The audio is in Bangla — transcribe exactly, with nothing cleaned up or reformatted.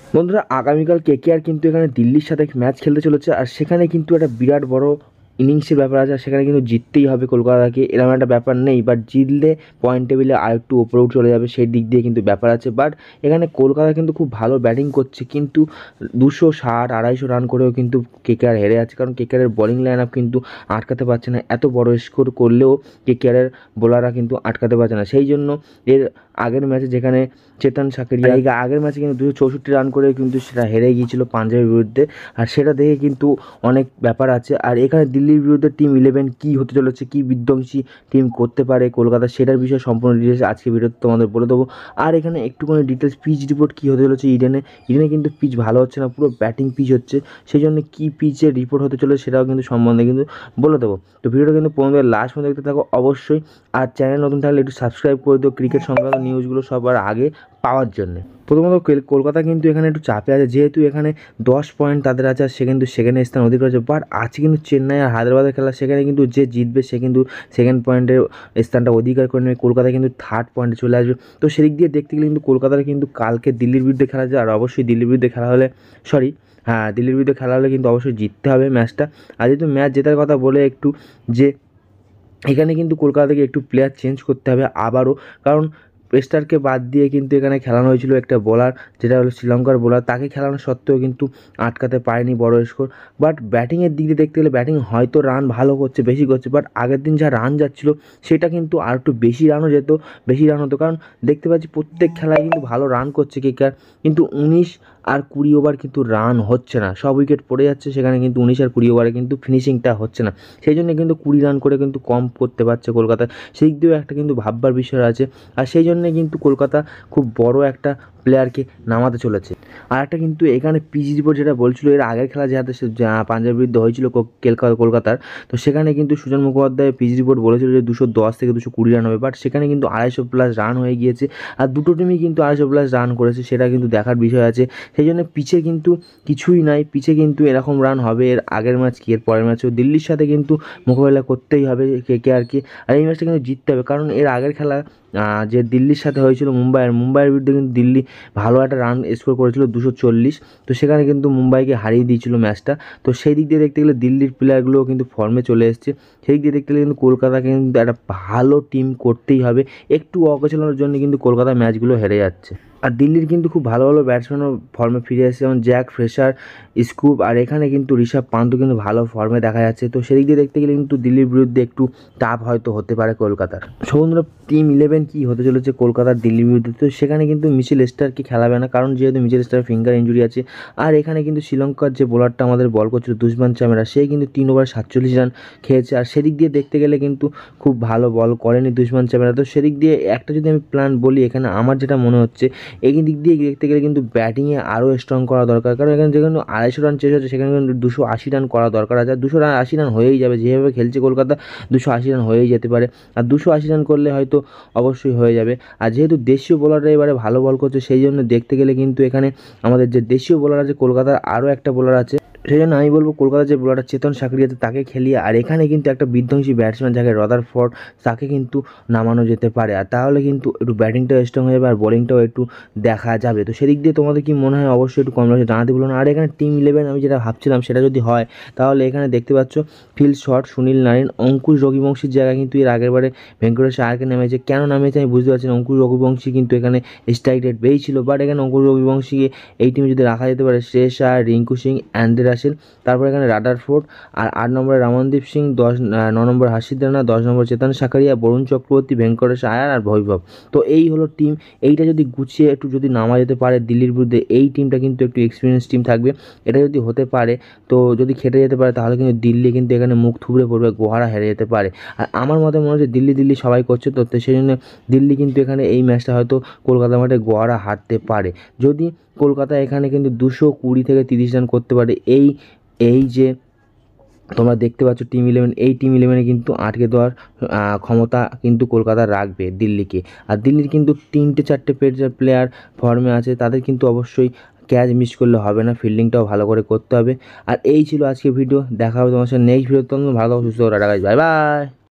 বন্ধুরা, আগামীকাল কেকেআর কিন্তু এখানে দিল্লির সাথে ম্যাচ খেলতে চলেছে, আর সেখানে কিন্তু একটা বিরাট বড় ইনিংসের ব্যাপার আছে। সেখানে কিন্তু জিততেই হবে কলকাতাকে, এরকম একটা ব্যাপার নেই। বাট জিতলে পয়েন্ট টেবিলে আর একটু ওপরে উঠে চলে যাবে, সেই দিক দিয়ে কিন্তু ব্যাপার আছে। বাট এখানে কলকাতা কিন্তু খুব ভালো ব্যাটিং করছে, কিন্তু দুশো ষাট আড়াইশো রান করেও কিন্তু কেকেআর হেরে যাচ্ছে, কারণ কেকেআরের বোলিং লাইন আপ কিন্তু আটকাতে পারছে না। এত বড় স্কোর করলেও কেকেআরের বোলাররা কিন্তু আটকাতে পারছে না। সেই জন্য এর আগের ম্যাচে যেখানে চেতন সাকরিয়া এই আগের ম্যাচে কিন্তু দুশো চৌষট্টি রান করে কিন্তু সেটা হেরে গিয়েছিল পাঞ্জাবের বিরুদ্ধে, আর সেটা দেখে কিন্তু অনেক ব্যাপার আছে। আর এখানে দিল্লির বিরুদ্ধে টিম ইলেভেন কী হতে চলেছে, কী বিধ্বংসী টিম করতে পারে কলকাতা, সেটার বিষয়ে সম্পূর্ণ ডিটেলস আজকে ভিডিওতে তোমাদের বলে দেবো। আর এখানে একটুখানি ডিটেলস পিচ রিপোর্ট কী হতে চলেছে ইডেনে ইডেনে কিন্তু পিচ ভালো হচ্ছে না, পুরো ব্যাটিং পিচ হচ্ছে। সেই জন্য কী পিচের রিপোর্ট হতে চলেছে সেটাও কিন্তু সম্বন্ধে কিন্তু বলে দেবো। তো ভিডিওটা কিন্তু পনেরো লাস্ট পর্যন্ত দেখতে থাকো অবশ্যই। আর চ্যানেল নতুন থাকলে একটু সাবস্ক্রাইব করে দিও ক্রিকেট সংক্রান্ত নিউজগুলো সবার আগে পাওয়ার জন্যে। প্রথমত কলকাতা কিন্তু এখানে একটু চাপে আছে, যেহেতু এখানে দশ পয়েন্ট তাদের আছে, আর সে কিন্তু সেকেন্ড স্থান অধিকার করেছে। বাট আজকে কিন্তু চেন্নাই আর হায়দ্রাবাদের খেলা, সেখানে কিন্তু যে জিতবে সে কিন্তু সেকেন্ড পয়েন্টের স্থানটা অধিকার করে নেবে, কলকাতা কিন্তু থার্ড পয়েন্টে চলে আসবে। তো সেদিক দিয়ে দেখতে গেলে কিন্তু কলকাতার কিন্তু কালকে দিল্লির বিরুদ্ধে খেলা যায়, আর অবশ্যই দিল্লির বিরুদ্ধে খেলা হলে সরি হ্যাঁ দিল্লির বিরুদ্ধে খেলা হলে কিন্তু অবশ্যই জিততে হবে ম্যাচটা। আর যেহেতু ম্যাচ জেতার কথা বলে একটু যে এখানে কিন্তু কলকাতা থেকে একটু প্লেয়ার চেঞ্জ করতে হবে আবারও, কারণ পেস্টারকে বাদ দিয়ে কিন্তু এখানে খেলানো হয়েছিল একটা বোলার, যেটা হলো শ্রীলঙ্কার বোলার। তাকে খেলানো সত্ত্বেও কিন্তু আটকাতে পারেনি বড় স্কোর। বাট ব্যাটিংয়ের দিক দিয়ে দেখতে গেলে ব্যাটিং হয়তো রান ভালো করছে, বেশি করছে, বাট আগের দিন যা রান যাচ্ছিলো সেটা কিন্তু আর একটু বেশি রানও যেত, বেশি রান হতো। কারণ দেখতে পাচ্ছি প্রত্যেক খেলায় কিন্তু ভালো রান করছে কেকেআর, কিন্তু উনিশ আর কুড়ি ওভার কিন্তু রান হচ্ছে না, সব উইকেট পড়ে যাচ্ছে। সেখানে কিন্তু উনিশ আর কুড়ি ওভারে কিন্তু ফিনিশিংটা হচ্ছে না, সেই জন্য কিন্তু কুড়ি রান করে কিন্তু কম করতে পারছে কলকাতা। সেই দিক দিয়েও একটা কিন্তু ভাববার বিষয় আছে, আর সেই জন্যে কিন্তু কলকাতা খুব বড় একটা প্লেয়ারকে নামাতে চলেছে। আর একটা কিন্তু এখানে পিচ রিপোর্ট যেটা বলছিল এর আগের খেলা যাতে পাঞ্জাবের বিরুদ্ধে হয়েছিল কলকাতার, তো সেখানে কিন্তু সুজন মুখোপাধ্যায় পিচ রিপোর্ট বলেছিল যে দুশো দশ থেকে দুশো কুড়ি রান হবে। বাট সেখানে কিন্তু আড়াইশো প্লাস রান হয়ে গিয়েছে, আর দুটো টিমই কিন্তু আড়াইশো প্লাস রান করেছে, সেটা কিন্তু দেখার বিষয় আছে। সেই জন্য পিচে কিন্তু কিছুই নাই, পিচে কিন্তু এরকম রান হবে। এর আগের ম্যাচ কি এর পরের ম্যাচও দিল্লির সাথে কিন্তু মোকাবেলা করতেই হবে কেকেআরকে, আর এই ম্যাচটা কিন্তু জিততে হবে। কারণ এর আগের খেলা যে দিল্লির সাথে হয়েছিল মুম্বাইয়ের মুম্বাইয়ের বিরুদ্ধে কিন্তু দিল্লি ভালো একটা রান স্কোর করেছিল দুশো চল্লিশ, তো সেখানে কিন্তু মুম্বাইকে হারিয়ে দিয়েছিল ম্যাচটা। তো সেই দিক দিয়ে দেখতে গেলে দিল্লির প্লেয়ারগুলোও কিন্তু ফর্মে চলে এসছে। সেই দিক দিয়ে দেখতে গেলে কিন্তু কলকাতাকে কিন্তু একটা ভালো টিম করতেই হবে। একটু অগোছালোর জন্য কিন্তু কলকাতা ম্যাচগুলো হেরে যাচ্ছে। আর দিল্লির কিন্তু খুব ভালো ভালো ব্যাটসম্যানও ফর্মে ফিরে আসছে, যেমন জ্যাক ফ্রেশার, স্কুপ, আর এখানে কিন্তু ঋষভ পান্তও কিন্তু ভালো ফর্মে দেখা যাচ্ছে। তো সেদিক দিয়ে দেখতে গেলে কিন্তু দিল্লির বিরুদ্ধে একটু টাফ হয়তো হতে পারে কলকাতার। সমুদ্র টিম ইলেভেন কী হতে চলেছে কলকাতার দিল্লির বিরুদ্ধে, তো সেখানে কিন্তু মিচেল স্টার্ককে খেলাবে না, কারণ যেহেতু মিচেল স্টার ফিঙ্গার ইঞ্জুরি আছে। আর এখানে কিন্তু শ্রীলঙ্কার যে বোলারটা আমাদের বল করছিল দুষ্মান চামেরা, সে কিন্তু তিন ওভার সাতচল্লিশ রান খেয়েছে। আর সেদিক দিয়ে দেখতে গেলে কিন্তু খুব ভালো বল করেনি দুষ্মান চামেরা। তো সেদিক দিয়ে একটা যদি আমি প্ল্যান বলি, এখানে আমার যেটা মনে হচ্ছে এই দিক দিয়ে দেখতে গেলে কিন্তু ব্যাটিংয়ে আরও স্ট্রং করা দরকার, কারণ এখানে যেখানে আড়াইশো রান চেস হচ্ছে সেখানে কিন্তু দুশো আশি রান করা দরকার আছে। আর দুশো রান আশি রান হয়েই যাবে, যেভাবে খেলছে কলকাতা দুশো আশি রান হয়েই যেতে পারে। আর দুশো আশি রান করলে হয়তো অবশ্যই হয়ে যাবে। আর যেহেতু দেশীয় বোলাররা এবারে ভালো বল করছে, সেই জন্য দেখতে গেলে কিন্তু এখানে আমাদের যে দেশীয় বোলার আছে কলকাতার আরও একটা বোলার আছে, সেই জন্য আমি বলবো কলকাতার যে বোলারটা চেতন সাকরিয়া আছে তাকে খেলিয়ে, আর এখানে কিন্তু একটা বিধ্বংসী ব্যাটসম্যান যাকে রাদারফোর্ড, তাকে কিন্তু নামানো যেতে পারে। আর তাহলে কিন্তু একটু ব্যাটিংটাও স্ট্রং হয়ে যাবে আর বোলিংটাও একটু দেখা যাবে। তো সেদিক দিয়ে তোমাদের কি মনে হয় অবশ্যই একটু কমেন্ট বক্সে জানাতে ভুলো না। আর এখানে টিম ইলেভেন আমি যেটা ভাবছিলাম সেটা যদি হয়, তাহলে এখানে দেখতে পাচ্ছ ফিল শট, সুনীল নারিন, অঙ্কুশ রঘুবংশীর জায়গায় কিন্তু এর আগের বারে ভেঙ্কটেশ আয়ারকে নেমেছে। কেন নামিয়েছে আমি বুঝতে পারছি না। অঙ্কুশ রঘুবংশী কিন্তু এখানে স্ট্রাইক রেট বেশি ছিল, বাট এখানে অঙ্কুশ রঘুবংশীকে এই টিমে যদি রাখা যেতে পারে, শ্রেয়স আয়ার, রিঙ্কু সিং, অ্যান্ড্রে রাসেল, তারপর এখানে রাদারফোর্ড, আর আট নম্বরে রামনদীপ সিং, দশ ন নম্বর হাসিদ রানা, দশ নম্বর চেতন সাকারিয়া, বরুণ চক্রবর্তী, ভেঙ্কটেশ আয়ার আর বৈভব। তো এই হলো টিম। এইটা যদি গুছিয়ে একটু যদি নামা যেতে পারে দিল্লির বিরুদ্ধে, এই টিমটা কিন্তু একটু এক্সপিরিয়েন্স টিম থাকবে। এটা যদি হতে পারে, তো যদি খেটে যেতে পারে, তাহলে কিন্তু দিল্লি কিন্তু এখানে মুখ থুবড়ে পড়বে, গোহারা হেরে যেতে পারে। আর আমার মতে মনে হচ্ছে দিল্লি দিল্লি সবাই করছে, তো সেই জন্য দিল্লি কিন্তু এখানে এই ম্যাচটা হয়তো কলকাতা মাঠে গোহারা হারতে পারে। যদি কলকাতা এখানে কিন্তু দুশো কুড়ি থেকে তিরিশ রান করতে পারে, এই এই যে তোমরা দেখতে পাচ্ছ টিম ইলেভেন, এই টিম ইলেভেনে কিন্তু আটকে দেওয়ার ক্ষমতা কিন্তু কলকাতা রাখবে দিল্লিকে। আর দিল্লির কিন্তু তিনটে চারটে প্লেয়ার ফর্মে আছে, তাদের কিন্তু অবশ্যই ক্যাচ মিস করলে হবে না, ফিল্ডিংটাও ভালো করে করতে হবে। আর এই ছিল আজকে ভিডিও, দেখা হবে তোমার সাথে নেক্সট ভিডিও। তোমরা ভালো সুস্থ টাটা গাইস, বাই বাই।